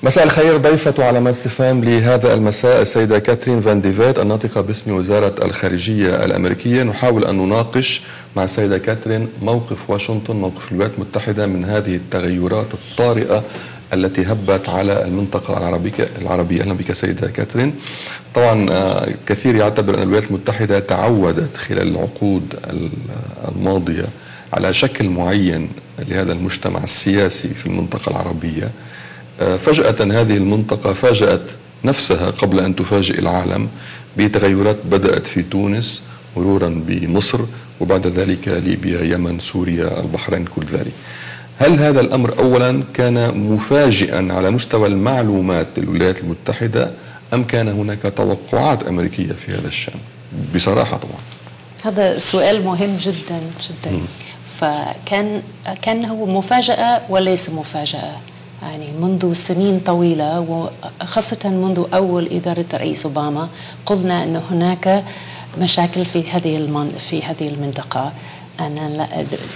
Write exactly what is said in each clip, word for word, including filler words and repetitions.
مساء الخير. ضيفة علامات استفهام لهذا المساء السيدة كاترين فان ديفيت الناطقة باسم وزارة الخارجية الأمريكية. نحاول أن نناقش مع السيدة كاترين موقف واشنطن، موقف الولايات المتحدة من هذه التغيرات الطارئة التي هبت على المنطقة العربية العربية. أهلا بك سيدة كاترين. طبعا كثير يعتبر أن الولايات المتحدة تعودت خلال العقود الماضية على شكل معين لهذا المجتمع السياسي في المنطقة العربية. فجأة هذه المنطقة فاجأت نفسها قبل أن تفاجئ العالم بتغيرات بدأت في تونس مرورا بمصر وبعد ذلك ليبيا، يمن، سوريا، البحرين، كل ذلك. هل هذا الأمر أولا كان مفاجئا على مستوى المعلومات للولايات المتحدة أم كان هناك توقعات أمريكية في هذا الشأن؟ بصراحة طبعا هذا سؤال مهم جدا جدا. م. فكان كان هو مفاجأة وليس مفاجأة، يعني منذ سنين طويلة وخاصة منذ أول إدارة الرئيس أوباما قلنا أن هناك مشاكل في هذه المن في هذه المنطقة. أنا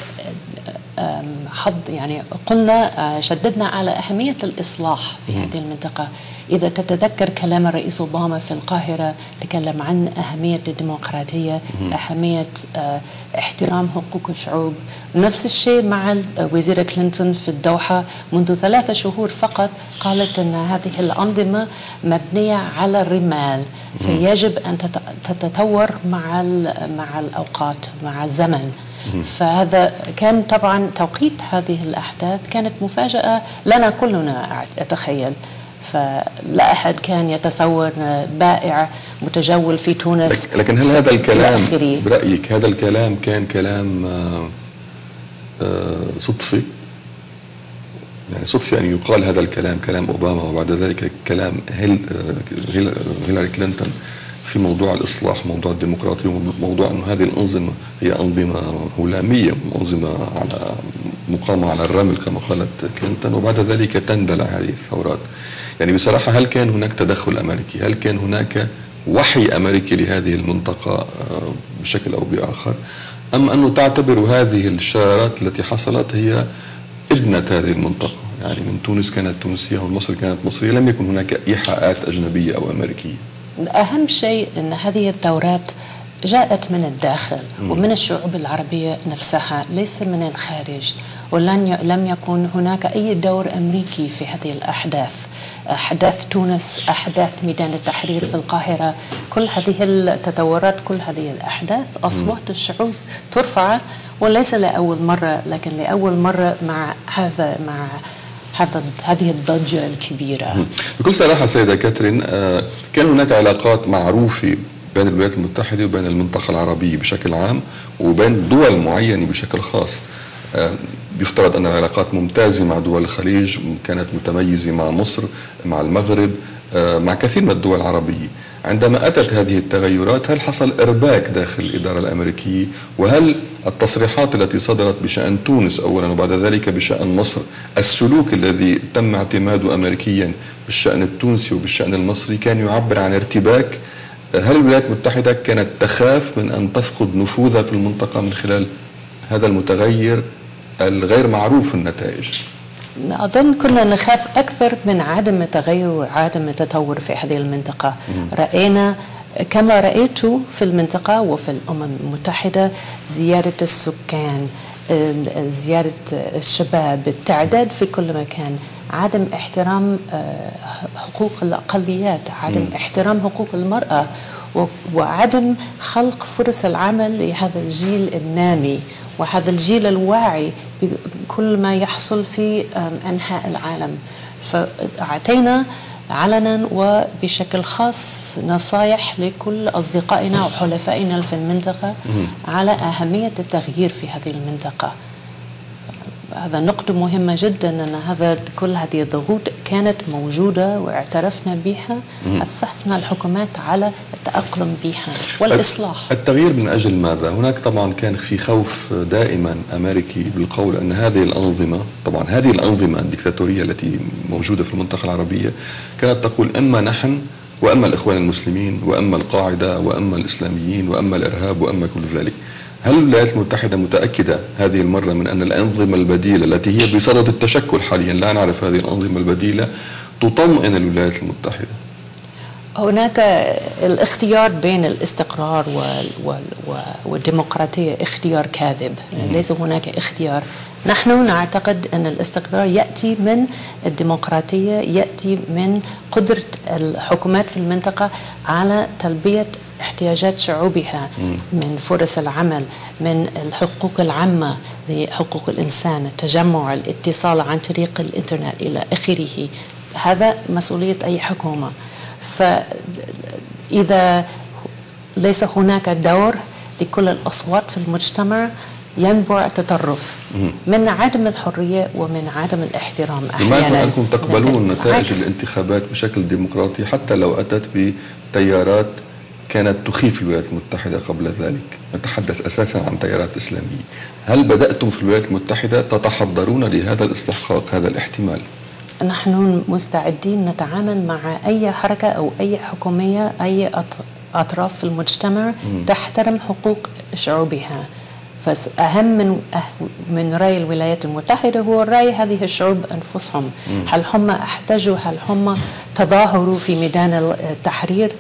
حض يعني قلنا شددنا على أهمية الإصلاح في هذه المنطقة. إذا تتذكر كلام الرئيس أوباما في القاهرة تكلم عن أهمية الديمقراطية، أهمية احترام حقوق الشعوب. نفس الشيء مع وزيرة كلينتون في الدوحة منذ ثلاثة شهور فقط قالت أن هذه الأنظمة مبنية على الرمال، فيجب أن تتطور مع مع الأوقات مع الزمن. فهذا كان طبعا توقيت هذه الأحداث كانت مفاجأة لنا كلنا أتخيل. فلا أحد كان يتصور بائع متجول في تونس. لكن هل هذا الكلام برأيك هذا الكلام كان كلام صدفي؟ يعني صدفي أن يقال هذا الكلام كلام أوباما وبعد ذلك كلام هيلاري كلينتون في موضوع الإصلاح، موضوع الديمقراطية، وموضوع أن هذه الأنظمة هي أنظمة هلامية، أنظمة على مقامة على الرمل كما قالت كلينتون، وبعد ذلك تندلع هذه الثورات. يعني بصراحة هل كان هناك تدخل أمريكي؟ هل كان هناك وحي أمريكي لهذه المنطقة بشكل أو بآخر؟ أم أنه تعتبر هذه الشرارات التي حصلت هي ابنة هذه المنطقة؟ يعني من تونس كانت تونسية ومن مصر كانت مصرية، لم يكن هناك إيحاءات أجنبية أو أمريكية. أهم شيء أن هذه الثورات جاءت من الداخل ومن الشعوب العربية نفسها، ليس من الخارج. ولن لم يكن هناك أي دور أمريكي في هذه الأحداث. أحداث تونس، أحداث ميدان التحرير في القاهرة، كل هذه التطورات، كل هذه الأحداث أصوات الشعوب ترفع، وليس لأول مرة لكن لأول مرة مع هذا مع هذا هذه الضجة الكبيرة. بكل صراحة سيدة كاترين، كان هناك علاقات معروفة بين الولايات المتحدة وبين المنطقة العربية بشكل عام وبين دول معينة بشكل خاص. بيفترض أن العلاقات ممتازة مع دول الخليج، كانت متميزة مع مصر، مع المغرب، مع كثير من الدول العربية. عندما أتت هذه التغيرات هل حصل إرباك داخل الإدارة الأمريكية؟ وهل التصريحات التي صدرت بشأن تونس أولا وبعد ذلك بشأن مصر، السلوك الذي تم اعتماده أمريكيا بالشأن التونسي وبالشأن المصري كان يعبر عن ارتباك؟ هل الولايات المتحدة كانت تخاف من أن تفقد نفوذها في المنطقة من خلال هذا المتغير الغير معروف النتائج؟ أظن كنا نخاف أكثر من عدم التغير وعدم التطور في هذه المنطقة. رأينا كما رأيت في المنطقة وفي الأمم المتحدة زيادة السكان، زيادة الشباب، التعداد في كل مكان، عدم احترام حقوق الأقليات، عدم احترام حقوق المرأة، وعدم خلق فرص العمل لهذا الجيل النامي وهذا الجيل الواعي بكل ما يحصل في أنحاء العالم. فأعطينا علنا وبشكل خاص نصائح لكل أصدقائنا وحلفائنا في المنطقة على أهمية التغيير في هذه المنطقة. هذا نقطة مهمة جدا، أن هذا كل هذه الضغوط كانت موجودة واعترفنا بها، أثثنا الحكومات على التأقلم بها والإصلاح. التغيير من أجل ماذا؟ هناك طبعا كان في خوف دائما أمريكي بالقول أن هذه الأنظمة، طبعا هذه الأنظمة الدكتاتورية التي موجودة في المنطقة العربية كانت تقول إما نحن وأما الإخوان المسلمين وأما القاعدة وأما الإسلاميين وأما الإرهاب وأما كل ذلك. هل الولايات المتحدة متأكدة هذه المرة من أن الأنظمة البديلة التي هي بصدد التشكل حاليا، لا نعرف هذه الأنظمة البديلة، تطمئن الولايات المتحدة؟ هناك الاختيار بين الاستقرار والديمقراطية اختيار كاذب. ليس هناك اختيار. نحن نعتقد أن الاستقرار يأتي من الديمقراطية، يأتي من قدرة الحكومات في المنطقة على تلبية احتياجات شعوبها من فرص العمل، من الحقوق العامة لحقوق الإنسان، التجمع، الاتصال عن طريق الإنترنت إلى آخره. هذا مسؤولية أي حكومة. فإذا ليس هناك دور لكل الأصوات في المجتمع ينبع تطرف من عدم الحرية ومن عدم الاحترام. أحيانا أنكم تقبلون نتائج الانتخابات بشكل ديمقراطي حتى لو أتت بتيارات كانت تخيف الولايات المتحدة قبل ذلك؟ نتحدث أساسا عن تيارات إسلامية. هل بدأتم في الولايات المتحدة تتحضرون لهذا الاستحقاق، هذا الاحتمال؟ نحن مستعدين نتعامل مع أي حركة أو أي حكومية، أي أطراف في المجتمع تحترم حقوق شعوبها. فأهم من من رأي الولايات المتحدة هو رأي هذه الشعوب أنفسهم. هل هم احتجوا، هل هم تظاهروا في ميدان التحرير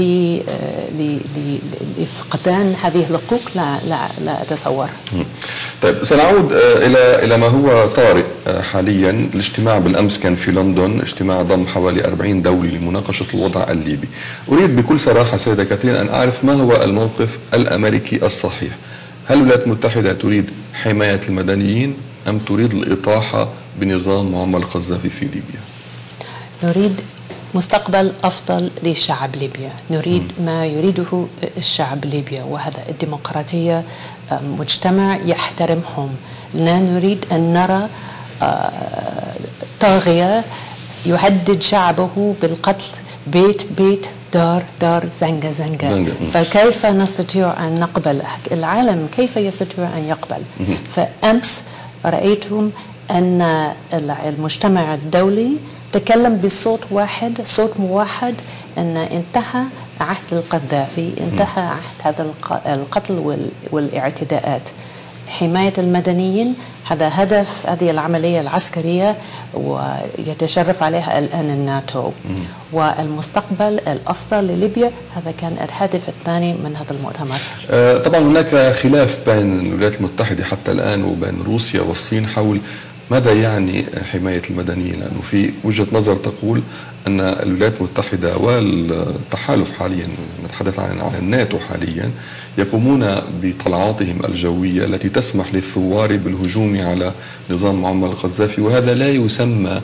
لفقدان هذه الحقوق؟ لا لا لا أتصور. طيب، سنعود إلى إلى ما هو طارئ حاليا. الاجتماع بالأمس كان في لندن، اجتماع ضم حوالي أربعين دولة لمناقشة الوضع الليبي. أريد بكل صراحة سيدة كاترين أن أعرف ما هو الموقف الأمريكي الصحيح. هل الولايات المتحدة تريد حماية المدنيين أم تريد الإطاحة بنظام معمر القذافي في ليبيا؟ نريد مستقبل أفضل لشعب ليبيا، نريد م. ما يريده الشعب ليبيا، وهذا الديمقراطية، مجتمع يحترمهم. لا نريد أن نرى طاغية يهدد شعبه بالقتل، بيت بيت، دار دار، زنقة زنقة. فكيف نستطيع أن نقبل؟ العالم كيف يستطيع أن يقبل؟ فأمس رأيتم أن المجتمع الدولي تكلم بصوت واحد، صوت موحد، أن انتهى عهد القذافي، انتهى عهد هذا القتل والاعتداءات. حماية المدنيين هذا هدف هذه العملية العسكرية ويتشرف عليها الآن الناتو. والمستقبل الأفضل لليبيا هذا كان الهدف الثاني من هذا المؤتمر. طبعا هناك خلاف بين الولايات المتحدة حتى الآن وبين روسيا والصين حول ماذا يعني حماية المدنيين، لأنه في وجهة نظر تقول أن الولايات المتحدة والتحالف حاليا، نتحدث عن عن الناتو حاليا، يقومون بطلعاتهم الجوية التي تسمح للثوار بالهجوم على نظام معمر القذافي، وهذا لا يسمى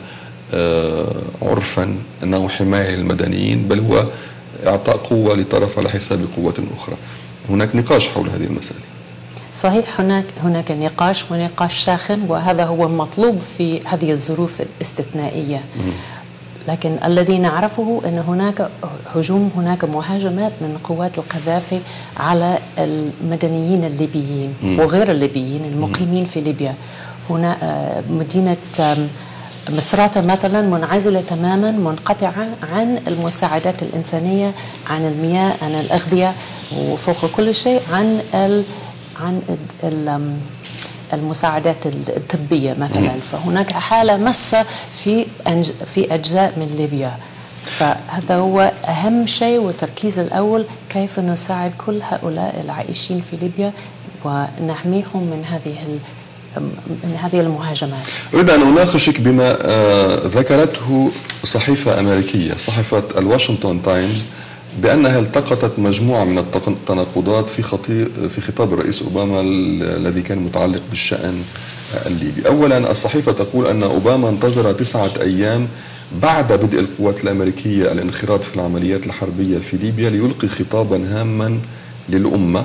عرفا أنه حماية للمدنيين، بل هو إعطاء قوة لطرف على حساب قوة أخرى. هناك نقاش حول هذه المسألة. صحيح، هناك هناك نقاش ونقاش ساخن، وهذا هو المطلوب في هذه الظروف الاستثنائية. لكن الذي نعرفه أن هناك هجوم، هناك مهاجمات من قوات القذافي على المدنيين الليبيين وغير الليبيين المقيمين في ليبيا. هنا مدينة مصراتة مثلا منعزلة تماما، منقطعة عن المساعدات الإنسانية، عن المياه، عن الأغذية، وفوق كل شيء عن ال عن المساعدات الطبية مثلا. فهناك حالة مسة في في أجزاء من ليبيا. فهذا هو أهم شيء والتركيز الأول، كيف نساعد كل هؤلاء العائشين في ليبيا ونحميهم من هذه من هذه المهاجمات. أريد أن أناقشك بما ذكرته صحيفة أمريكية، صحيفة الواشنطن تايمز، بأنها التقطت مجموعة من التناقضات في في خطاب الرئيس أوباما الذي كان متعلق بالشأن الليبي. أولا، الصحيفة تقول أن أوباما انتظر تسعة أيام بعد بدء القوات الأمريكية الانخراط في العمليات الحربية في ليبيا ليلقي خطابا هاما للأمة،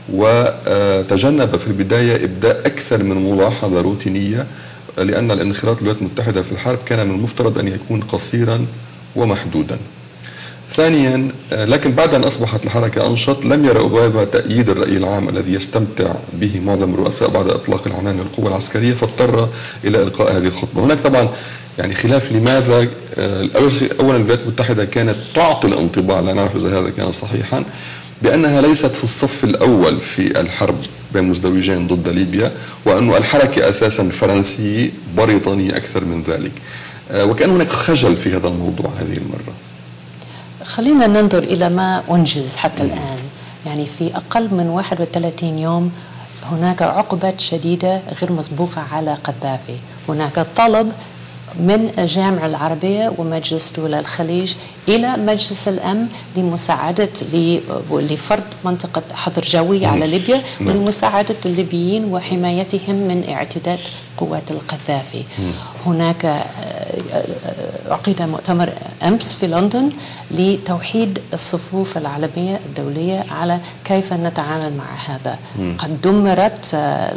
وتجنب في البداية إبداء أكثر من ملاحظة روتينية، لأن الانخراط الولايات المتحدة في الحرب كان من المفترض أن يكون قصيرا ومحدودا. ثانيا، لكن بعد أن أصبحت الحركة أنشط لم يرى أوباما تأييد الرأي العام الذي يستمتع به معظم الرؤساء بعد إطلاق العنان للقوة العسكرية، فاضطر إلى إلقاء هذه الخطبة. هناك طبعا يعني خلاف لماذا. أولا، الولايات المتحدة كانت تعطي الانطباع، لا نعرف إذا هذا كان صحيحا، بأنها ليست في الصف الأول في الحرب بين مزدوجين ضد ليبيا، وأن الحركة أساسا فرنسية بريطانية أكثر من ذلك. وكأن هناك خجل في هذا الموضوع هذه المرة. خلينا ننظر إلى ما أنجز حتى الآن. يعني في أقل من واحد وثلاثين يوم هناك عقوبات شديدة غير مسبوقة على قذافي. هناك طلب من الجامعة العربية ومجلس دول الخليج إلى مجلس الأمن لمساعدة لفرض منطقة حظر جوي على ليبيا ولمساعدة الليبيين وحمايتهم من اعتداءات قوات القذافي. هناك عقد مؤتمر أمس في لندن لتوحيد الصفوف العالمية الدولية على كيف نتعامل مع هذا. قد دمرت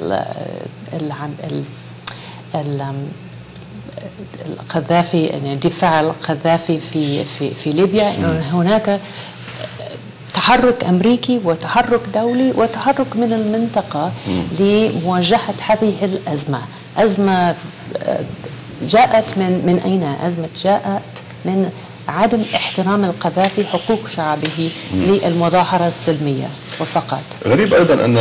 القذافي، يعني دفاع القذافي في في في ليبيا. هناك تحرك أمريكي وتحرك دولي وتحرك من المنطقة لمواجهة هذه الأزمة. أزمة جاءت من من أين؟ أزمة جاءت من عدم احترام القذافي حقوق شعبه للمظاهرة السلمية وفقط. غريب أيضا أن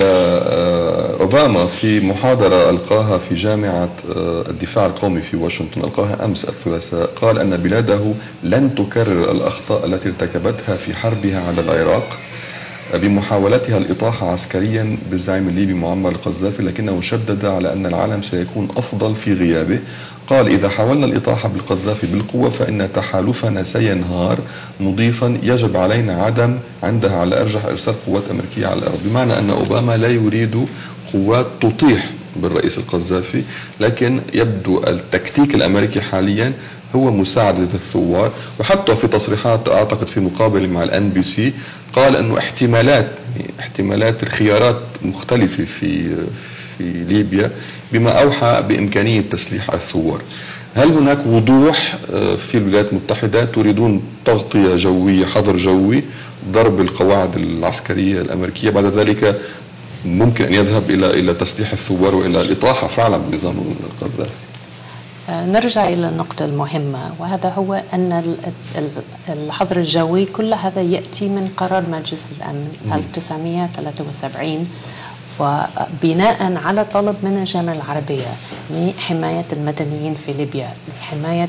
أوباما في محاضرة ألقاها في جامعة الدفاع القومي في واشنطن، ألقاها أمس الثلاثاء، قال أن بلاده لن تكرر الأخطاء التي ارتكبتها في حربها على العراق بمحاولتها الإطاحة عسكريا بالزعيم الليبي معمر القذافي، لكنه شدد على أن العالم سيكون أفضل في غيابه. قال: إذا حاولنا الإطاحة بالقذافي بالقوة فإن تحالفنا سينهار، مضيفا: يجب علينا عدم عندها على أرجح إرسال قوات أمريكية على الأرض. بمعنى أن أوباما لا يريد قوات تطيح بالرئيس القذافي، لكن يبدو التكتيك الأمريكي حاليا هو مساعدة الثوار. وحتى في تصريحات أعتقد في مقابلة مع الان بي سي قال أنه احتمالات احتمالات الخيارات مختلفة في في ليبيا، بما أوحى بإمكانية تسليح الثوار. هل هناك وضوح في الولايات المتحدة تريدون تغطية جوية، حظر جوي، ضرب القواعد العسكرية الأمريكية، بعد ذلك ممكن أن يذهب إلى إلى تسليح الثوار وإلى الإطاحة فعلا بنظام القذافي؟ نرجع إلى النقطة المهمة، وهذا هو أن الحظر الجوي كل هذا يأتي من قرار مجلس الأمن ألف وتسعمئة وثلاثة وسبعين، وبناء على طلب من الجامعة العربية لحماية المدنيين في ليبيا، لحماية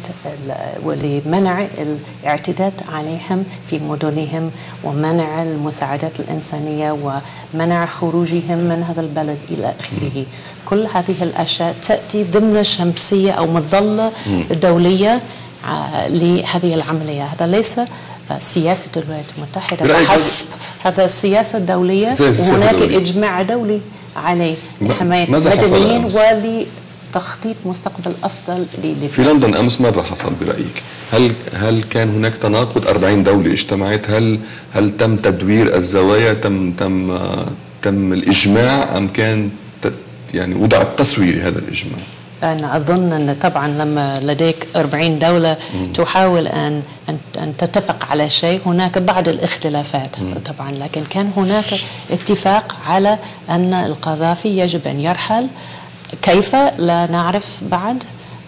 ولمنع الاعتداء عليهم في مدنهم، ومنع المساعدات الإنسانية، ومنع خروجهم من هذا البلد إلى آخره. كل هذه الأشياء تأتي ضمن شمسية أو مظلة دولية لهذه العملية. هذا ليس سياسة الولايات المتحدة فحسب، هذا سياسة دولية، وهناك إجماع دولي عليه لحماية المدنيين ولتخطيط مستقبل أفضل لليبيا. في لندن أمس ماذا حصل برأيك؟ هل هل كان هناك تناقض؟ أربعين دولة اجتمعت، هل هل تم تدوير الزوايا، تم تم تم الإجماع، أم كان يعني وضع التسوية لهذا الإجماع؟ أنا أظن أن طبعا لما لديك أربعين دولة م. تحاول أن أن تتفق على شيء، هناك بعض الاختلافات م. طبعا، لكن كان هناك اتفاق على أن القذافي يجب أن يرحل. كيف لا نعرف بعد،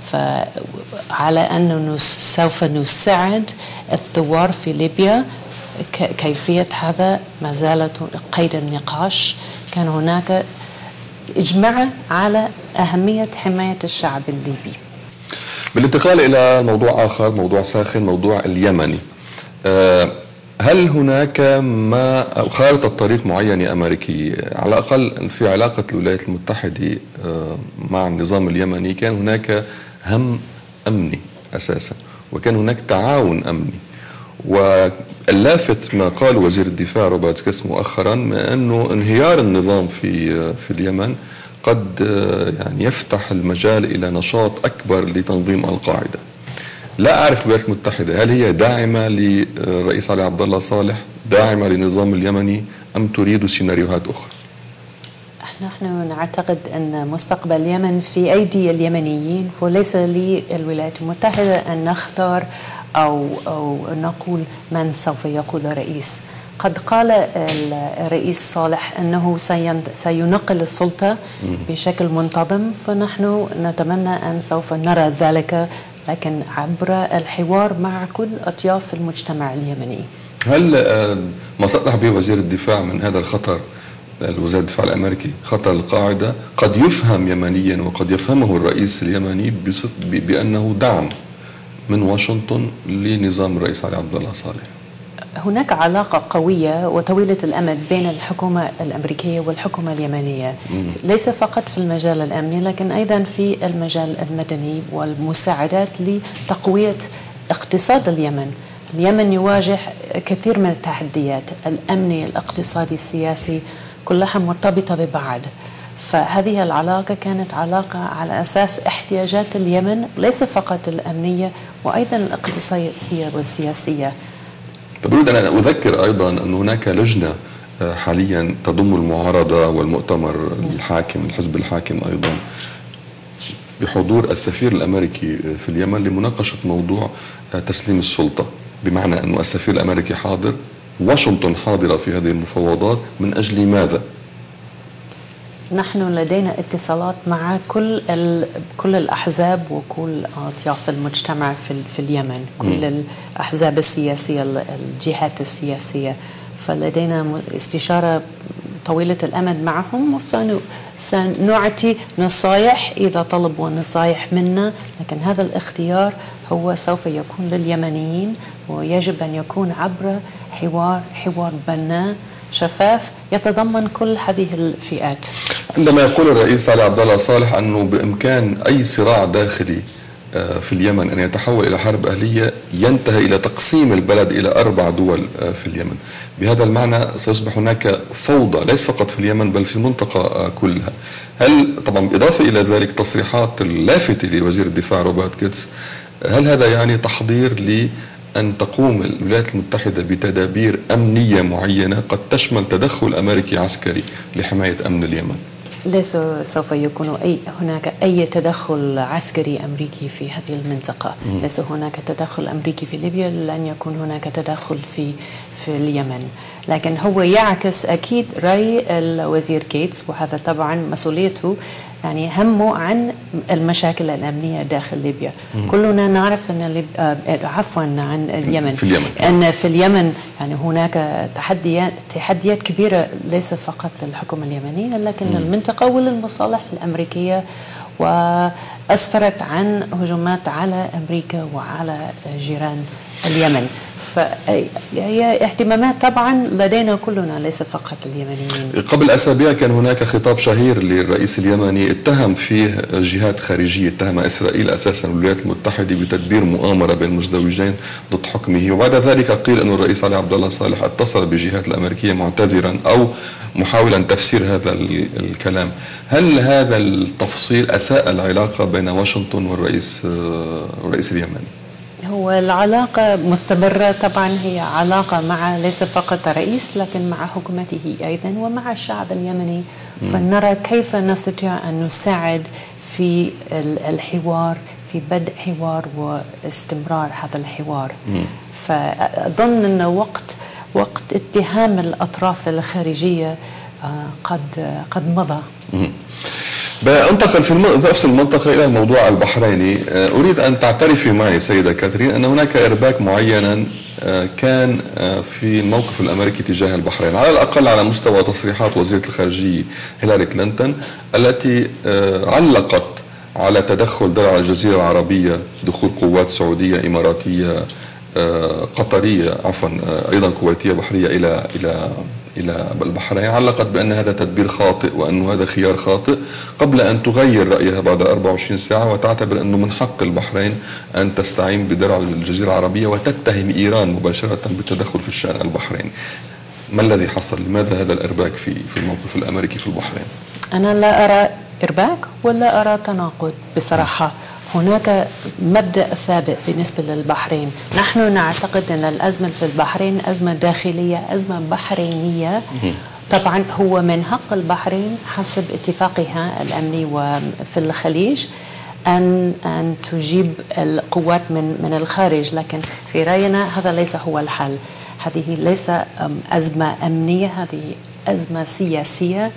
فعلى أنه سوف نساعد الثوار في ليبيا. كيفية هذا ما زالت قيد النقاش. كان هناك إجماع على أهمية حماية الشعب الليبي. بالانتقال إلى موضوع آخر، موضوع ساخن، موضوع اليمني. هل هناك ما أو خارطة طريق معينة أمريكية على الأقل في علاقة الولايات المتحدة مع النظام اليمني؟ كان هناك هم أمني أساسا، وكان هناك تعاون أمني. واللافت ما قال وزير الدفاع روبرت كيس مؤخرا، ما أنه انهيار النظام في في اليمن قد يعني يفتح المجال إلى نشاط أكبر لتنظيم القاعدة. لا أعرف الولايات المتحدة هل هي داعمة للرئيس علي عبد الله صالح، داعمة للنظام اليمني، أم تريد سيناريوهات أخرى؟ نحن نعتقد أن مستقبل اليمن في أيدي اليمنيين، وليس للولايات المتحدة أن نختار أو أو نقول من سوف يقود الرئيس. قد قال الرئيس صالح أنه سينقل السلطة بشكل منتظم، فنحن نتمنى أن سوف نرى ذلك، لكن عبر الحوار مع كل أطياف المجتمع اليمني. هل ما صرح به وزير الدفاع من هذا الخطر، وزير الدفاع الأمريكي، خطر القاعدة، قد يفهم يمنيا وقد يفهمه الرئيس اليمني بأنه دعم من واشنطن لنظام الرئيس علي عبد الله صالح؟ هناك علاقة قوية وطويلة الأمد بين الحكومة الأمريكية والحكومة اليمنية، ليس فقط في المجال الأمني لكن أيضا في المجال المدني والمساعدات لتقوية اقتصاد اليمن. اليمن يواجه كثير من التحديات الأمني، الاقتصادي، السياسي، كلها مرتبطة ببعض. فهذه العلاقة كانت علاقة على أساس احتياجات اليمن ليس فقط الأمنية وأيضا الاقتصادية والسياسية. أريد أن أذكر أيضا أن هناك لجنة حاليا تضم المعارضة والمؤتمر الحاكم الحزب الحاكم أيضا بحضور السفير الأمريكي في اليمن لمناقشة موضوع تسليم السلطة، بمعنى أن السفير الأمريكي حاضر، واشنطن حاضرة في هذه المفاوضات. من أجل ماذا؟ نحن لدينا اتصالات مع كل كل الأحزاب وكل أطياف المجتمع في في اليمن، كل م. الأحزاب السياسية، الجهات السياسية، فلدينا استشارة طويلة الأمد معهم، وسنعطي نصائح إذا طلبوا نصائح منا، لكن هذا الاختيار هو سوف يكون لليمنيين، ويجب أن يكون عبر حوار حوار بناء شفاف يتضمن كل هذه الفئات. عندما يقول الرئيس علي عبد الله صالح أنه بإمكان أي صراع داخلي في اليمن أن يتحول إلى حرب أهلية ينتهي إلى تقسيم البلد إلى أربع دول في اليمن، بهذا المعنى سيصبح هناك فوضى ليس فقط في اليمن بل في المنطقة كلها. هل طبعا بالإضافة إلى ذلك تصريحات اللافتة لوزير الدفاع روبرت كيتس، هل هذا يعني تحضير لأن تقوم الولايات المتحدة بتدابير أمنية معينة قد تشمل تدخل أمريكي عسكري لحماية أمن اليمن؟ ليس سوف يكون أي هناك أي تدخل عسكري أمريكي في هذه المنطقة. م. ليس هناك تدخل أمريكي في ليبيا، لن يكون هناك تدخل في في اليمن، لكن هو يعكس أكيد رأي الوزير كيتس، وهذا طبعا مسؤوليته، يعني همه عن المشاكل الأمنية داخل ليبيا. م. كلنا نعرف أن ليب... عفوا عن اليمن في اليمن أن في اليمن يعني هناك تحديات تحديات كبيرة ليس فقط للحكومة اليمنية لكن م. للمنطقة وللمصالح الأمريكية، وأسفرت عن هجمات على أمريكا وعلى جيران اليمن. فهي اهتمامات طبعا لدينا كلنا ليس فقط اليمنيين. قبل أسابيع كان هناك خطاب شهير للرئيس اليمني اتهم فيه جهات خارجية، اتهم إسرائيل أساسا والولايات المتحدة بتدبير مؤامرة بين مزدوجين ضد حكمه، وبعد ذلك قيل أن الرئيس علي عبد الله صالح اتصل بالجهات الأمريكية معتذرا أو محاولا تفسير هذا الكلام. هل هذا التفصيل أساء العلاقة بين واشنطن والرئيس والرئيس اليمني؟ هو العلاقة مستمرة طبعا، هي علاقة مع ليس فقط رئيس لكن مع حكومته أيضا ومع الشعب اليمني. فنرى كيف نستطيع أن نساعد في الحوار، في بدء حوار واستمرار هذا الحوار. مم. فأظن أن وقت وقت اتهام الأطراف الخارجية قد قد مضى. مم. بأنتقل في نفس المنطقة إلى الموضوع البحريني. أريد أن تعترفي معي سيدة كاترين أن هناك إرباك معينا كان في الموقف الأمريكي تجاه البحرين، على الأقل على مستوى تصريحات وزيرة الخارجية هيلاري كلينتون التي علقت على تدخل درع الجزيرة العربية، دخول قوات سعودية إماراتية قطرية عفوا أيضا كويتية بحرية إلى إلى إلى البحرين، علقت بأن هذا تدبير خاطئ وأنه هذا خيار خاطئ، قبل أن تغير رأيها بعد أربع وعشرين ساعة وتعتبر أنه من حق البحرين أن تستعين بدرع الجزيرة العربية وتتهم إيران مباشرة بالتدخل في الشأن البحريني. ما الذي حصل؟ لماذا هذا الإرباك في في الموقف الأمريكي في البحرين؟ أنا لا أرى إرباك ولا أرى تناقض بصراحة. هناك مبدأ ثابت بالنسبة للبحرين. نحن نعتقد أن الأزمة في البحرين أزمة داخلية، أزمة بحرينية. طبعا هو من حق البحرين حسب اتفاقها الأمني وفي الخليج أن أن تجيب القوات من من الخارج، لكن في رأينا هذا ليس هو الحل. هذه ليس أزمة أمنية، هذه أزمة سياسية.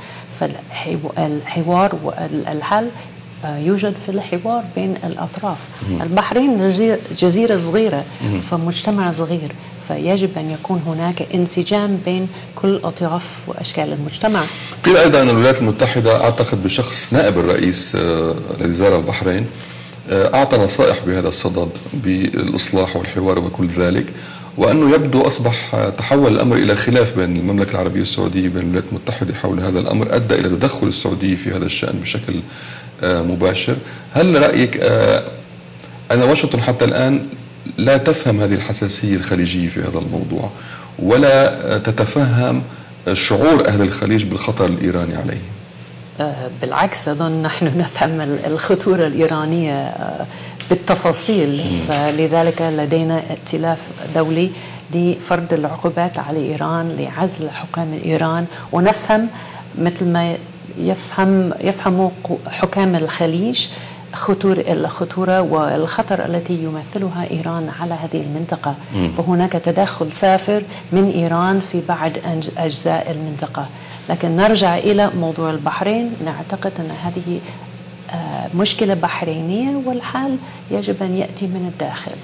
فالحوار والحل يوجد في الحوار بين الأطراف. مم. البحرين جزيرة صغيرة، مم. فمجتمع صغير، فيجب أن يكون هناك انسجام بين كل أطراف وأشكال المجتمع. قيل أيضا أن الولايات المتحدة أعتقد بشخص نائب الرئيس الذي زار البحرين أعطى نصائح بهذا الصدد بالإصلاح والحوار وكل ذلك، وأنه يبدو أصبح تحول الأمر إلى خلاف بين المملكة العربية السعودية وبين الولايات المتحدة حول هذا الأمر، أدى إلى تدخل السعودية في هذا الشأن بشكل مباشر. هل رأيك أن واشنطن حتى الآن لا تفهم هذه الحساسية الخليجية في هذا الموضوع، ولا تتفهم شعور أهل الخليج بالخطر الإيراني عليه؟ بالعكس، أظن نحن نفهم الخطورة الإيرانية بالتفاصيل، فلذلك لدينا ائتلاف دولي لفرض العقوبات على إيران، لعزل حكام إيران، ونفهم مثل ما يفهم يفهم حكام الخليج خطور الخطورة والخطر التي يمثلها إيران على هذه المنطقة. م. فهناك تدخل سافر من إيران في بعض أجزاء المنطقة. لكن نرجع إلى موضوع البحرين، نعتقد أن هذه مشكلة بحرينية والحل يجب أن يأتي من الداخل.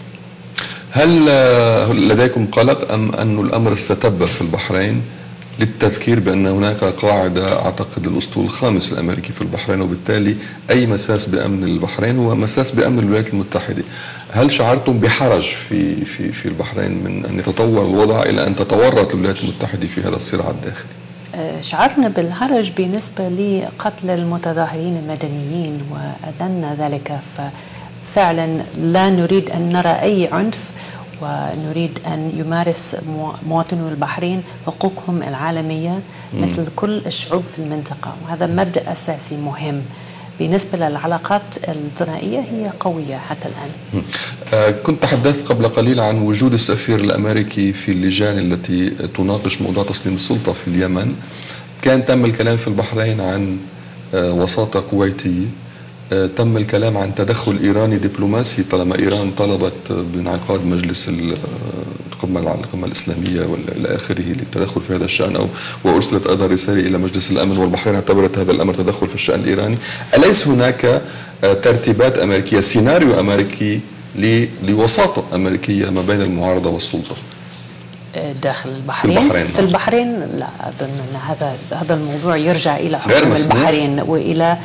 هل لديكم قلق أم أن الأمر استتب في البحرين؟ للتذكير بأن هناك قاعدة أعتقد الأسطول الخامس الأمريكي في البحرين، وبالتالي أي مساس بأمن البحرين هو مساس بأمن الولايات المتحدة. هل شعرتم بحرج في في في البحرين من أن يتطور الوضع إلى أن تتورط الولايات المتحدة في هذا الصراع الداخلي؟ شعرنا بالحرج بالنسبة لقتل المتظاهرين المدنيين وأدنا ذلك، ففعلا لا نريد أن نرى أي عنف، ونريد أن يمارس مواطنو البحرين حقوقهم العالمية مثل كل الشعوب في المنطقة، وهذا مبدأ أساسي مهم. بالنسبة للعلاقات الثنائية هي قوية حتى الآن. كنت تحدثت قبل قليل عن وجود السفير الأمريكي في اللجان التي تناقش موضوع تسليم السلطة في اليمن. كان تم الكلام في البحرين عن وساطة كويتية، تم الكلام عن تدخل إيراني دبلوماسي طالما إيران طلبت بانعقاد مجلس القمة القمة الإسلامية والى آخره للتدخل في هذا الشأن، أو وأرسلت أيضا رسالة إلى مجلس الأمن، والبحرين اعتبرت هذا الأمر تدخل في الشأن الإيراني. أليس هناك ترتيبات أمريكية، سيناريو أمريكي لوساطة أمريكية ما بين المعارضة والسلطة داخل البحرين؟ في البحرين, في البحرين لا أظن أن هذا هذا الموضوع يرجع إلى حكم البحرين وإلى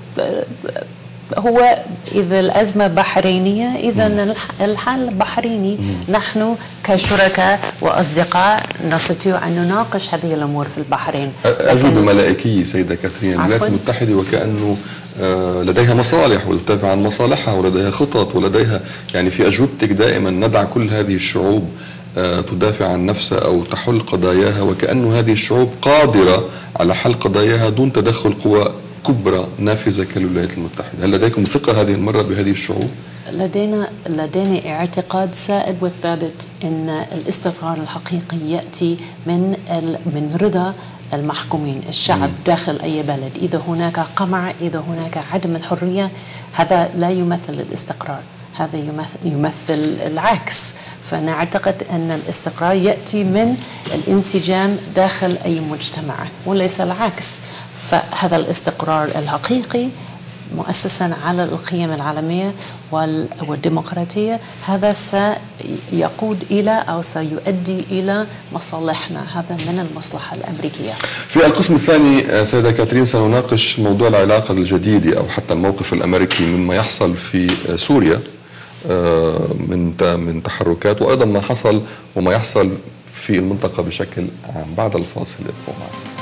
هو إذا الأزمة بحرينية إذا الحل بحريني. نحن كشركاء وأصدقاء نستطيع أن نناقش هذه الأمور في البحرين. أجود ملائكية سيدة كاترين، الولايات المتحدة وكأنه لديها مصالح وتدافع عن مصالحها ولديها خطط ولديها يعني في أجوبتك دائما ندع كل هذه الشعوب تدافع عن نفسها أو تحل قضاياها، وكأنه هذه الشعوب قادرة على حل قضاياها دون تدخل قوى كبرى نافذة كالولايات المتحدة. هل لديكم ثقة هذه المرة بهذه الشعوب؟ لدينا لدينا اعتقاد سائد وثابت أن الاستقرار الحقيقي يأتي من من رضا المحكومين، الشعب م. داخل أي بلد. إذا هناك قمع، إذا هناك عدم الحرية، هذا لا يمثل الاستقرار، هذا يمثل, يمثل العكس. فنعتقد أن الاستقرار يأتي من الانسجام داخل أي مجتمع وليس العكس. فهذا الاستقرار الحقيقي مؤسسا على القيم العالمية والديمقراطية، هذا سيقود إلى أو سيؤدي إلى مصالحنا، هذا من المصلحة الأمريكية. في القسم الثاني سيدة كاترين سنناقش موضوع العلاقة الجديدة أو حتى الموقف الأمريكي مما يحصل في سوريا من من تحركات، وأيضا ما حصل وما يحصل في المنطقة بشكل عام. بعد الفاصل ابقوا معنا.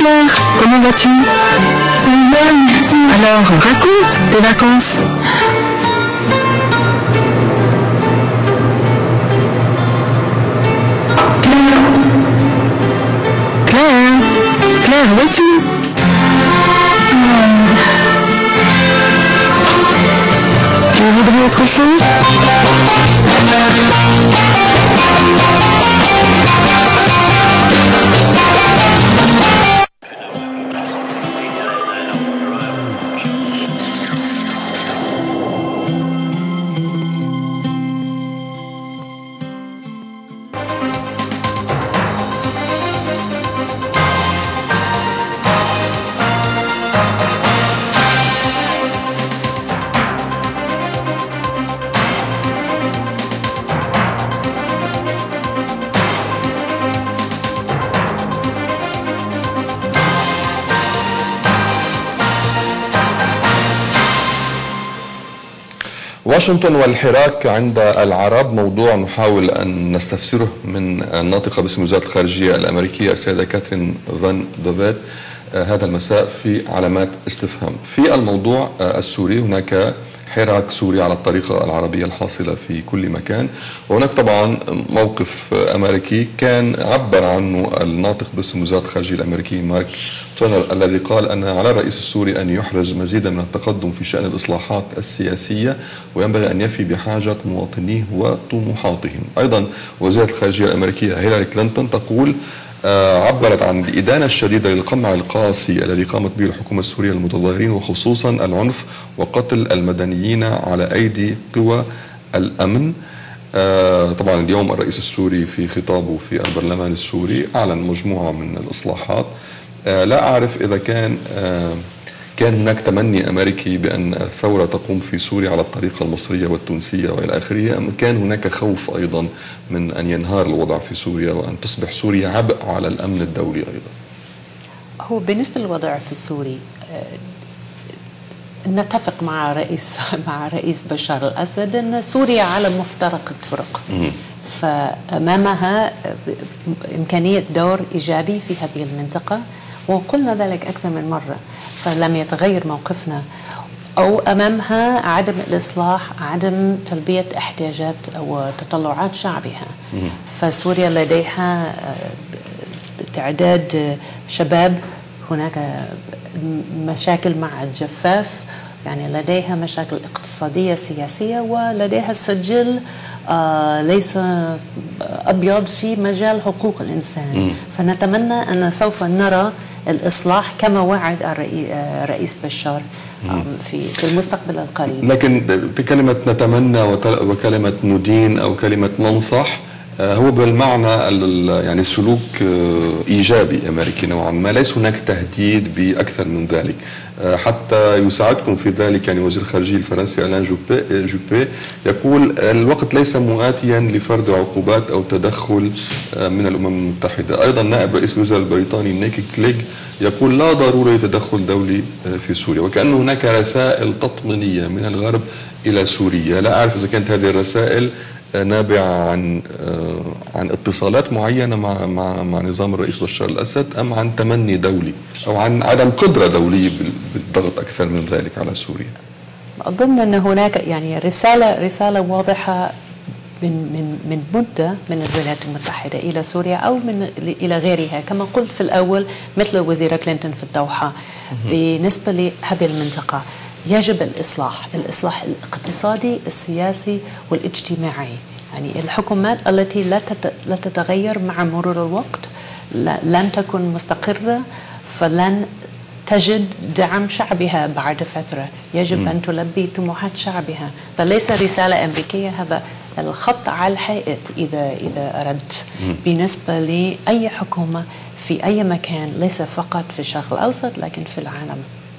Claire, comment vas-tu? Ça va, merci. Alors, raconte tes vacances. Claire, Claire, Claire, où es-tu? Tu voudrais autre chose? واشنطن والحراك عند العرب موضوع نحاول أن نستفسره من الناطقة باسم وزارة الخارجية الأمريكية السيدة كاترين فان ديفيت هذا المساء في علامات استفهام. في الموضوع السوري هناك حراك سوري على الطريقة العربية الحاصلة في كل مكان، وهناك طبعا موقف أمريكي كان عبر عنه الناطق باسم وزارة الخارجية الأمريكية مارك تونر الذي قال أن على الرئيس السوري أن يحرز مزيدا من التقدم في شأن الإصلاحات السياسية وينبغي أن يفي بحاجة مواطنيه وطموحاتهم. أيضا وزارة الخارجية الأمريكية هيلاري كلينتون تقول عبرت عن الإدانة الشديدة للقمع القاسي الذي قامت به الحكومة السورية للمتظاهرين وخصوصا العنف وقتل المدنيين على أيدي قوى الأمن. طبعا اليوم الرئيس السوري في خطابه في البرلمان السوري أعلن مجموعة من الإصلاحات. لا أعرف إذا كان كان هناك تمني أمريكي بأن الثورة تقوم في سوريا على الطريقة المصرية والتونسية وإلى آخره، أم كان هناك خوف أيضا من أن ينهار الوضع في سوريا وأن تصبح سوريا عبء على الأمن الدولي أيضا؟ هو بالنسبة للوضع في السوري نتفق مع رئيس مع رئيس بشار الأسد أن سوريا على مفترق الطرق، فأمامها إمكانية دور إيجابي في هذه المنطقة، وقلنا ذلك أكثر من مرة، فلم يتغير موقفنا. أو أمامها عدم الإصلاح، عدم تلبية احتياجات أو تطلعات شعبها. فسوريا لديها تعداد شباب، هناك مشاكل مع الجفاف، يعني لديها مشاكل اقتصادية سياسية، ولديها سجل آه ليس أبيض في مجال حقوق الإنسان. فنتمنى أن سوف نرى الإصلاح كما وعد الرئيس بشار في في المستقبل القريب. لكن كلمة نتمنى وكلمة ندين أو كلمة ننصح هو بالمعنى يعني سلوك إيجابي أمريكي نوعا ما، ليس هناك تهديد بأكثر من ذلك. حتى يساعدكم في ذلك يعني وزير الخارجية الفرنسي ألان جوبي يقول الوقت ليس مؤاتيا لفرض عقوبات أو تدخل من الأمم المتحدة. أيضا نائب رئيس الوزراء البريطاني نيكي كليغ يقول لا ضرورة لتدخل دولي في سوريا، وكأن هناك رسائل تطمينية من الغرب إلى سوريا. لا أعرف إذا كانت هذه الرسائل نابعة عن عن اتصالات معينة مع مع مع نظام الرئيس بشار الأسد، أم عن تمني دولي أو عن عدم قدرة دولية بالضغط أكثر من ذلك على سوريا. أظن أن هناك يعني رسالة رسالة واضحة من من من مدة من الولايات المتحدة إلى سوريا أو من إلى غيرها، كما قلت في الأول مثل وزيرة كلينتون في الدوحة. بالنسبة لهذه المنطقة يجب الإصلاح، الإصلاح الاقتصادي السياسي والاجتماعي. يعني الحكومات التي لا لا تتغير مع مرور الوقت لن تكون مستقرة، فلن تجد دعم شعبها بعد فترة. يجب أن تلبي طموحات شعبها، فليس رسالة أمريكية، هذا الخط على الحائط إذا إذا أردت بالنسبة لأي حكومة في أي مكان، ليس فقط في الشرق الأوسط لكن في العالم.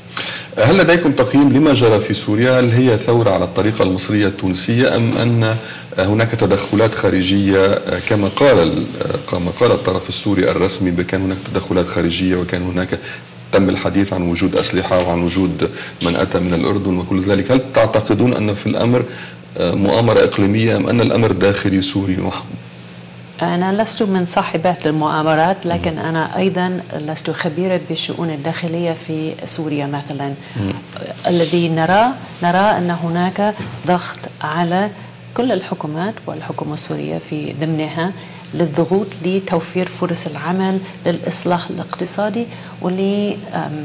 هل لديكم تقييم لما جرى في سوريا؟ هل هي ثورة على الطريقة المصرية التونسية أم أن هناك تدخلات خارجية كما قال كما قال الطرف السوري الرسمي بكان هناك تدخلات خارجية وكان هناك تم الحديث عن وجود أسلحة وعن وجود من أتى من الأردن وكل ذلك؟ هل تعتقدون أن في الأمر مؤامرة إقليمية أم أن الأمر داخلي سوري محض؟ أنا لست من صاحبات المؤامرات، لكن أنا أيضا لست خبيرة بالشؤون الداخلية في سوريا مثلا. م. الذي نراه نرى أن هناك ضغط على كل الحكومات والحكومة السورية في ضمنها للضغوط لتوفير فرص العمل، للإصلاح الاقتصادي، ولي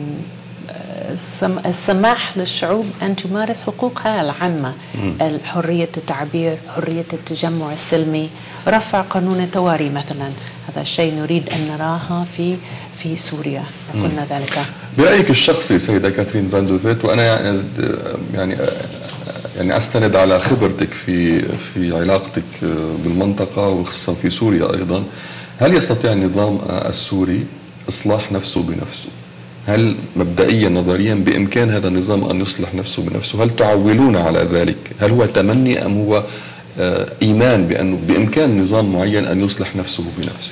السماح للشعوب أن تمارس حقوقها العامة، حرية التعبير، حرية التجمع السلمي، رفع قانون الطوارئ مثلا. هذا الشيء نريد أن نراها في في سوريا. قلنا ذلك. برأيك الشخصي سيدة كاترين فان دوفيت، وأنا يعني يعني أستند على خبرتك في في علاقتك بالمنطقة وخصوصا في سوريا أيضا، هل يستطيع النظام السوري إصلاح نفسه بنفسه؟ هل مبدئيا نظريا بإمكان هذا النظام أن يصلح نفسه بنفسه؟ هل تعولون على ذلك؟ هل هو تمني أم هو إيمان بأنه بإمكان نظام معين أن يصلح نفسه بنفسه؟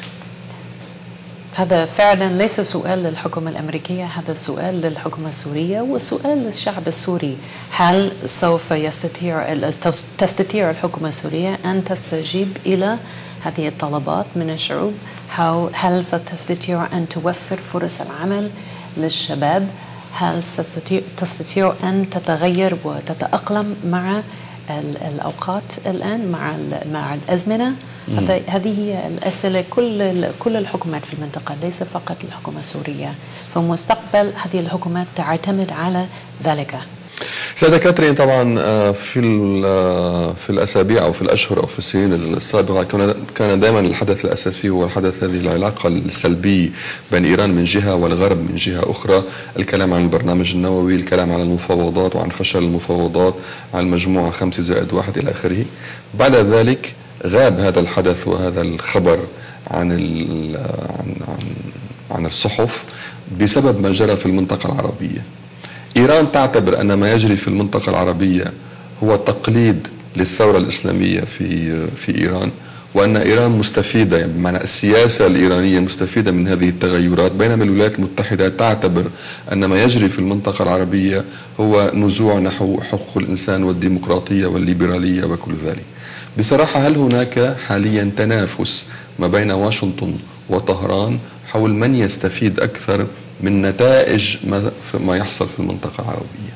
هذا فعلا ليس سؤال للحكومة الأمريكية، هذا سؤال للحكومة السورية وسؤال للشعب السوري. هل سوف يستطيع تستطيع الحكومة السورية أن تستجيب إلى هذه الطلبات من الشعوب؟ هل ستستطيع أن توفر فرص العمل للشباب؟ هل تستطيع أن تتغير وتتأقلم مع الأوقات الآن، مع مع الأزمنة؟ هذه هي الأسئلة كل كل الحكومات في المنطقة، ليس فقط الحكومة السورية. فمستقبل هذه الحكومات تعتمد على ذلك. سيدة كاترين، طبعا في في الاسابيع او في الاشهر او في السنين السابقه كان دائما الحدث الاساسي هو حدث هذه العلاقه السلبيه بين ايران من جهه والغرب من جهه اخرى، الكلام عن البرنامج النووي، الكلام عن المفاوضات وعن فشل المفاوضات، عن المجموعه خمسة زائد واحد الى اخره. بعد ذلك غاب هذا الحدث وهذا الخبر عن عن عن, عن الصحف بسبب ما جرى في المنطقه العربيه. إيران تعتبر أن ما يجري في المنطقة العربية هو تقليد للثورة الإسلامية في في إيران، وأن إيران مستفيدة، يعني بمعنى السياسة الإيرانية مستفيدة من هذه التغيرات، بينما الولايات المتحدة تعتبر أن ما يجري في المنطقة العربية هو نزوع نحو حقوق الإنسان والديمقراطية والليبرالية وكل ذلك. بصراحة هل هناك حاليا تنافس ما بين واشنطن وطهران حول من يستفيد أكثر من نتائج ما, ما يحصل في المنطقة العربية؟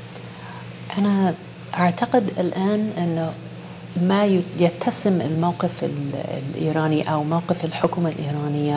أنا أعتقد الآن أنه ما يتسم الموقف الإيراني أو موقف الحكومة الإيرانية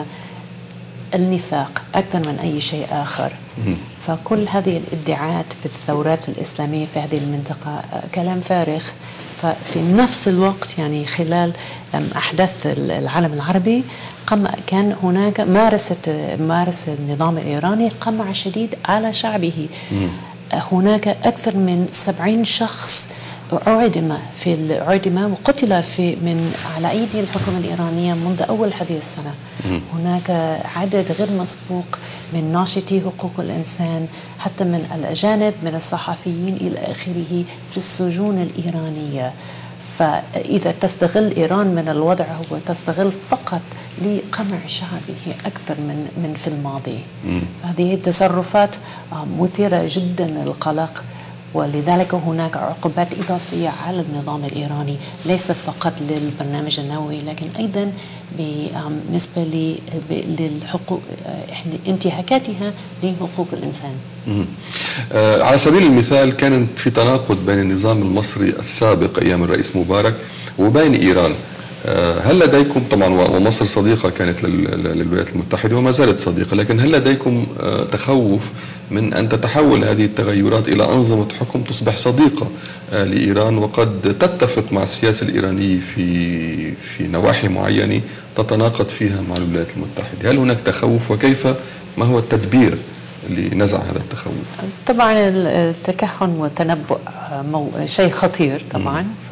النفاق أكثر من أي شيء آخر. فكل هذه الادعاءات بالثورات الإسلامية في هذه المنطقة كلام فارغ. ففي نفس الوقت يعني خلال أحداث العالم العربي كان هناك مارست مارس النظام الإيراني قمع شديد على شعبه. هناك أكثر من سبعين شخص عدم في العدم وقتل في من على أيدي الحكومة الإيرانية منذ أول هذه السنة. هناك عدد غير مسبوق من ناشطي حقوق الإنسان، حتى من الأجانب، من الصحفيين إلى آخره، في السجون الإيرانية. فإذا تستغل إيران من الوضع هو تستغل فقط لقمع شعبه أكثر من من في الماضي. هذه التصرفات مثيرة جدا للقلق، ولذلك هناك عقوبات إضافية على النظام الإيراني، ليس فقط للبرنامج النووي لكن أيضا بالنسبة للحقوق انتهاكاتها لحقوق الإنسان. آه على سبيل المثال كان في تناقض بين النظام المصري السابق أيام الرئيس مبارك وبين إيران. آه هل لديكم، طبعا ومصر صديقة كانت للولايات المتحدة وما زالت صديقة، لكن هل لديكم آه تخوف من أن تتحول هذه التغيرات إلى أنظمة حكم تصبح صديقة آه لإيران وقد تتفق مع السياسة الإيرانية في في نواحي معينة تتناقض فيها مع الولايات المتحدة؟ هل هناك تخوف، وكيف ما هو التدبير لنزع هذا التخوف؟ طبعا التكهن والتنبؤ شيء خطير طبعا، ف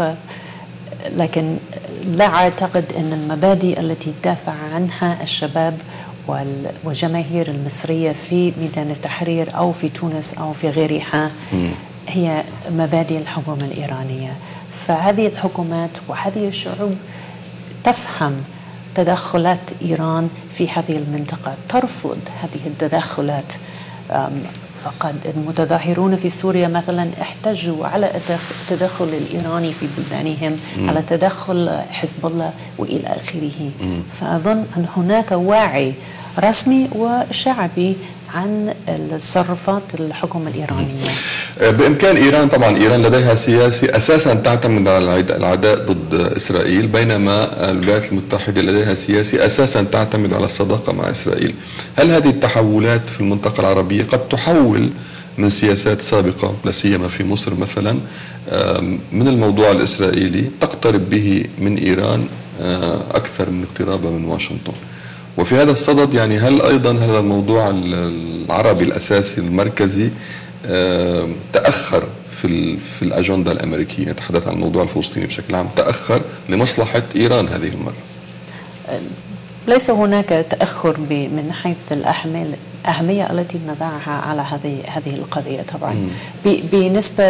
لكن لا أعتقد أن المبادئ التي دافع عنها الشباب والجماهير المصرية في ميدان التحرير أو في تونس أو في غيرها هي مبادئ الحكومة الإيرانية. فهذه الحكومات وهذه الشعوب تفهم تدخلات إيران في هذه المنطقة، ترفض هذه التدخلات. فقد المتظاهرون في سوريا مثلا احتجوا على التدخل الإيراني في بلدانهم، مم. على تدخل حزب الله وإلى آخره. مم. فأظن أن هناك وعي رسمي وشعبي عن التصرفات الحكومة الإيرانية. بإمكان إيران، طبعا إيران لديها سياسي أساسا تعتمد على العداء ضد إسرائيل، بينما الولايات المتحدة لديها سياسي أساسا تعتمد على الصداقة مع إسرائيل. هل هذه التحولات في المنطقة العربية قد تحول من سياسات سابقة لا سيما في مصر مثلا من الموضوع الإسرائيلي تقترب به من إيران أكثر من اقترابها من واشنطن؟ وفي هذا الصدد يعني هل أيضا هذا الموضوع العربي الأساسي المركزي تأخر في في الأجندة الأمريكية، نتحدث عن الموضوع الفلسطيني بشكل عام، تأخر لمصلحة إيران هذه المرة؟ ليس هناك تأخر من حيث الأهمية التي نضعها على هذه هذه القضية. طبعا بالنسبة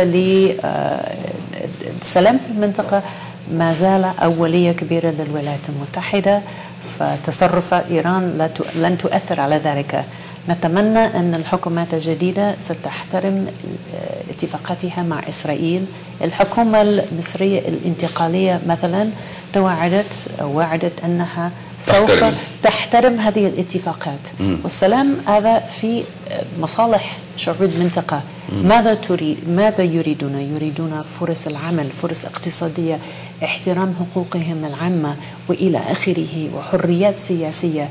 للسلام في المنطقة ما زال أولية كبيرة للولايات المتحدة، فتصرفات إيران لن تؤثر على ذلك. نتمنى أن الحكومات الجديدة ستحترم اتفاقاتها مع إسرائيل. الحكومة المصرية الانتقالية مثلا توعدت وعدت أنها سوف تحترم, تحترم هذه الاتفاقات. م. والسلام هذا في مصالح شعوب المنطقة. ماذا تريد؟ ماذا يريدون؟ يريدون فرص العمل، فرص اقتصادية، احترام حقوقهم العامة وإلى آخره، وحريات سياسية.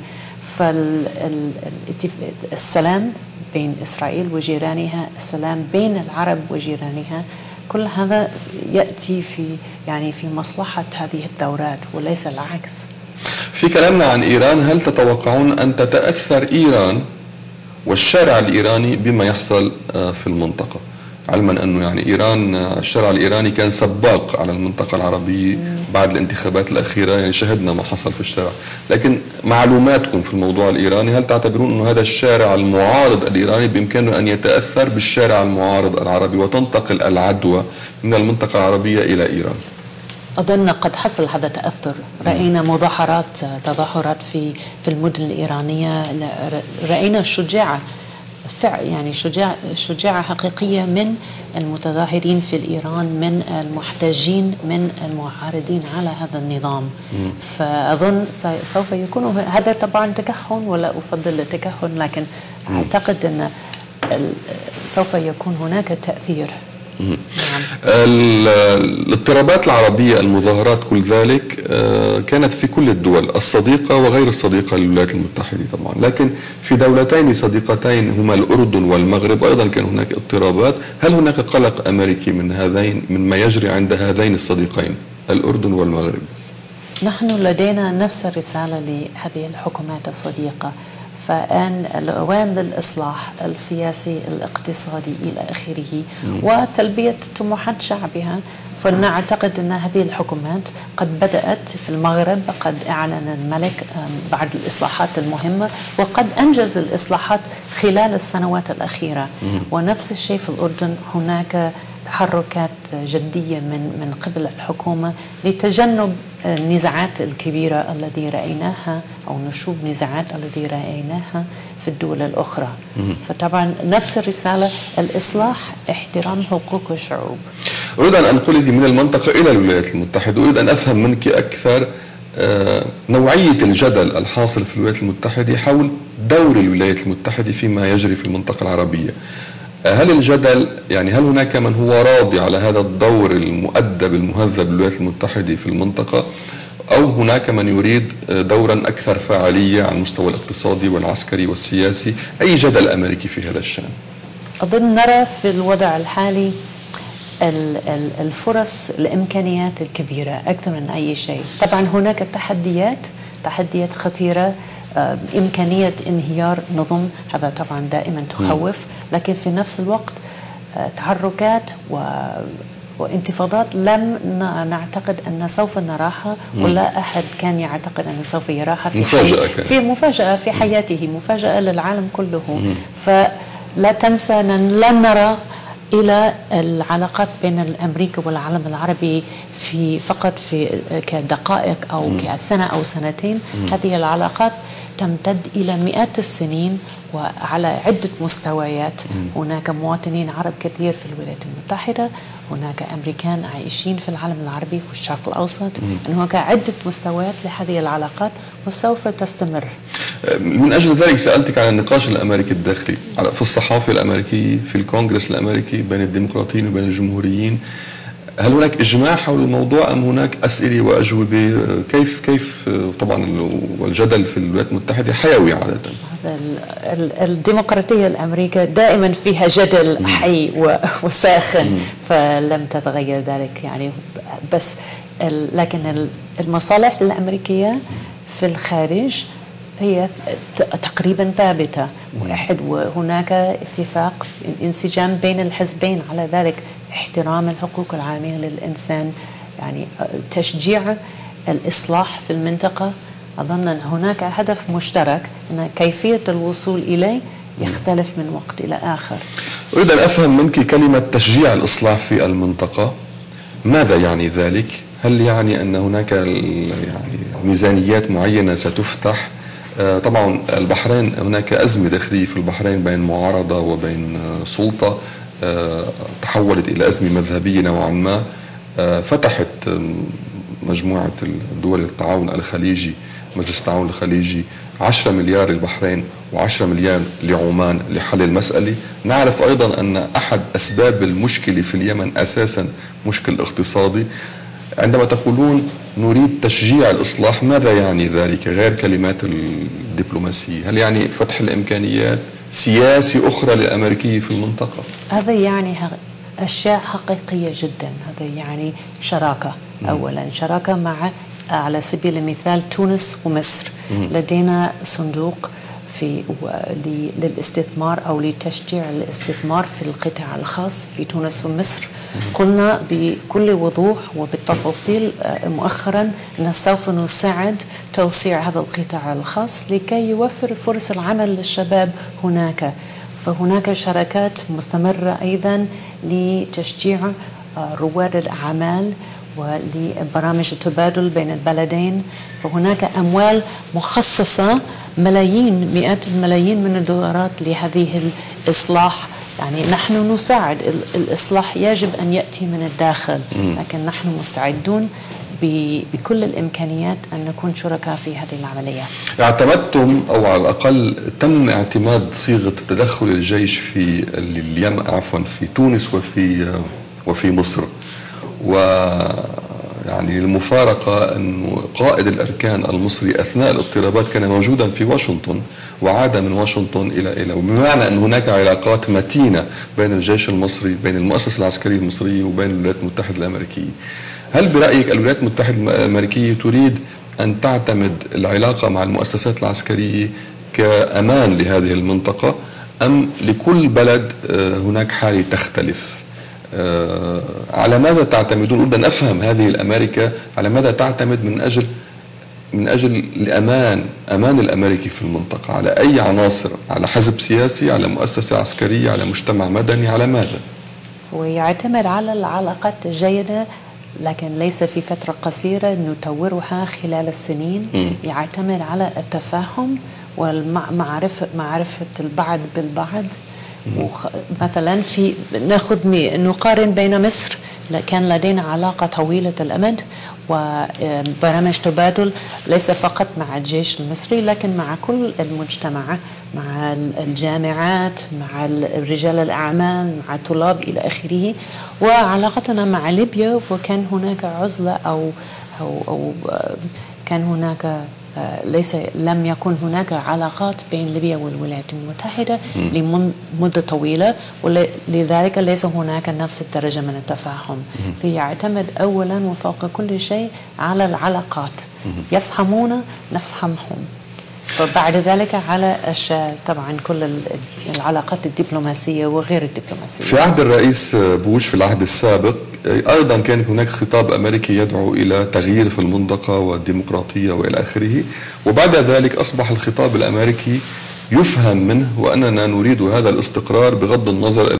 فالسلام بين إسرائيل وجيرانها، السلام بين العرب وجيرانها، كل هذا يأتي في يعني في مصلحة هذه الدورات وليس العكس. في كلامنا عن إيران، هل تتوقعون أن تتأثر إيران والشارع الإيراني بما يحصل في المنطقة؟ علما أنه يعني إيران، الشارع الإيراني كان سباق على المنطقة العربية بعد الانتخابات الأخيرة، يعني شهدنا ما حصل في الشارع. لكن معلوماتكم في الموضوع الإيراني، هل تعتبرون أنه هذا الشارع المعارض الإيراني بإمكانه أن يتأثر بالشارع المعارض العربي وتنتقل العدوى من المنطقة العربية إلى إيران؟ أظن قد حصل هذا التأثر. رأينا مظاهرات تظاهرات في في المدن الإيرانية، رأينا شجاعة يعني شجاع شجاعة حقيقية من المتظاهرين في الإيران، من المحتجين، من المعارضين على هذا النظام. مم. فأظن سوف يكون هذا طبعا تكهن، ولا أفضل التكهن، لكن مم. أعتقد أن سوف يكون هناك تأثير. نعم. الاضطرابات العربية، المظاهرات، كل ذلك كانت في كل الدول الصديقة وغير الصديقة للولايات المتحدة طبعا، لكن في دولتين صديقتين هما الأردن والمغرب أيضا كان هناك اضطرابات. هل هناك قلق أمريكي من هذين من ما يجري عند هذين الصديقين الأردن والمغرب؟ نحن لدينا نفس الرسالة لهذه الحكومات الصديقة، فآن الأوان للإصلاح السياسي الاقتصادي إلى آخره وتلبية طموحات شعبها. فنعتقد أن هذه الحكومات قد بدأت في المغرب، قد أعلن الملك بعد الإصلاحات المهمة، وقد أنجز الإصلاحات خلال السنوات الأخيرة. ونفس الشيء في الأردن، هناك تحركات جدية من من قبل الحكومة لتجنب النزاعات الكبيرة التي رأيناها، أو نشوب نزاعات التي رأيناها في الدول الأخرى. فطبعا نفس الرسالة، الإصلاح، احترام حقوق الشعوب. أريد أن أنقلك من المنطقة إلى الولايات المتحدة. أريد أن أفهم منك أكثر نوعية الجدل الحاصل في الولايات المتحدة حول دور الولايات المتحدة فيما يجري في المنطقة العربية. هل الجدل يعني هل هناك من هو راضي على هذا الدور المؤدب المهذب للولايات المتحدة في المنطقة، أو هناك من يريد دورا أكثر فاعلية على المستوى الاقتصادي والعسكري والسياسي؟ أي جدل أمريكي في هذا الشأن؟ أظن نرى في الوضع الحالي الفرص، الإمكانيات الكبيرة أكثر من أي شيء. طبعا هناك تحديات تحديات خطيرة، إمكانية انهيار نظم، هذا طبعا دائما تخوف، لكن في نفس الوقت تحركات و وانتفاضات لم نعتقد أن سوف نراها، ولا أحد كان يعتقد أن سوف يراها في مفاجأة حي... في مفاجأة في حياته، مفاجأة للعالم كله. مم. فلا تنسى أن لن نرى إلى العلاقات بين أمريكا والعالم العربي في فقط في كدقائق أو مم. كسنة أو سنتين. مم. هذه العلاقات تمتد إلى مئات السنين وعلى عدة مستويات. هناك مواطنين عرب كثير في الولايات المتحدة، هناك أمريكان عايشين في العالم العربي في الشرق الأوسط. هناك عدة مستويات لهذه العلاقات وسوف تستمر. من أجل ذلك سألتك عن النقاش الأمريكي الداخلي في الصحافة الأمريكية، في الكونغرس الأمريكي بين الديمقراطيين وبين الجمهوريين. هل هناك إجماع حول الموضوع أم هناك أسئلة وأجوبة؟ كيف كيف طبعا والجدل في الولايات المتحدة حيوي عادة. الديمقراطية الأمريكية دائما فيها جدل حي وساخن، فلم تتغير ذلك يعني. بس لكن المصالح الأمريكية في الخارج هي تقريبا ثابتة واحد، وهناك اتفاق انسجام بين الحزبين على ذلك، احترام الحقوق العامة للإنسان، يعني تشجيع الإصلاح في المنطقة. أظن أن هناك هدف مشترك، أن كيفية الوصول إليه يختلف من وقت إلى آخر. أريد أن أفهم منك كلمة تشجيع الإصلاح في المنطقة، ماذا يعني ذلك؟ هل يعني أن هناك يعني ميزانيات معينة ستفتح؟ طبعا البحرين هناك أزمة داخلية في البحرين بين معارضة وبين سلطة تحولت إلى أزمة مذهبية نوعا ما. فتحت مجموعة دول التعاون الخليجي، مجلس التعاون الخليجي، عشرة مليار للبحرين وعشرة مليار لعمان لحل المسألة. نعرف أيضا أن أحد أسباب المشكلة في اليمن أساسا مشكل اقتصادي. عندما تقولون نريد تشجيع الإصلاح، ماذا يعني ذلك غير كلمات الدبلوماسية؟ هل يعني فتح الإمكانيات سياسي أخرى للأمريكية في المنطقة؟ هذا يعني أشياء حقيقية جدا. هذا يعني شراكة، أولا شراكة مع على سبيل المثال تونس ومصر. لدينا صندوق في للاستثمار أو لتشجيع الاستثمار في القطاع الخاص في تونس ومصر. قلنا بكل وضوح وبالتفاصيل مؤخرا أن سوف نساعد توسيع هذا القطاع الخاص لكي يوفر فرص العمل للشباب هناك. فهناك شراكات مستمرة أيضا لتشجيع رواد الأعمال ولبرامج التبادل بين البلدين. فهناك أموال مخصصة، ملايين مئات الملايين من الدولارات لهذه الإصلاح. يعني نحن نساعد الإصلاح، يجب أن يأتي من الداخل، لكن نحن مستعدون بكل الإمكانيات أن نكون شركاء في هذه العملية. اعتمدتم أو على الأقل تم اعتماد صيغة تدخل الجيش في اليمن، عفوا في تونس وفي وفي مصر، ويعني المفارقة أن قائد الأركان المصري أثناء الاضطرابات كان موجودا في واشنطن وعاد من واشنطن إلى إلى وبمعنى أن هناك علاقات متينة بين الجيش المصري، بين المؤسسة العسكرية المصرية وبين الولايات المتحدة الأمريكية. هل برأيك الولايات المتحدة الأمريكية تريد أن تعتمد العلاقة مع المؤسسات العسكرية كأمان لهذه المنطقة، أم لكل بلد هناك حالة تختلف؟ على ماذا تعتمدون؟ أريد أن أفهم هذه الأمريكا على ماذا تعتمد من أجل من أجل الأمان أمان الأمريكي في المنطقة، على أي عناصر؟ على حزب سياسي، على مؤسسة عسكرية، على مجتمع مدني، على ماذا؟ ويعتمد على العلاقات الجيدة، لكن ليس في فترة قصيرة نطورها خلال السنين. م. يعتمد على التفاهم والمعرفة معرفة البعض بالبعض. مثلا في ناخذ نقارن بين مصر، كان لدينا علاقة طويلة الأمد وبرامج تبادل ليس فقط مع الجيش المصري لكن مع كل المجتمع، مع الجامعات، مع رجال الأعمال، مع الطلاب إلى آخره. وعلاقتنا مع ليبيا، وكان هناك عزلة أو أو, أو كان هناك ليس لم يكن هناك علاقات بين ليبيا والولايات المتحدة لمدة طويلة، ولذلك ليس هناك نفس الدرجة من التفاهم. فيعتمد أولا وفوق كل شيء على العلاقات، يفهمون نفهمهم، فبعد ذلك على أشياء طبعا كل العلاقات الدبلوماسية وغير الدبلوماسية. في عهد الرئيس بوش في العهد السابق أيضا كان هناك خطاب أمريكي يدعو إلى تغيير في المنطقة والديمقراطية وإلى آخره، وبعد ذلك أصبح الخطاب الأمريكي يفهم منه وأننا نريد هذا الاستقرار بغض النظر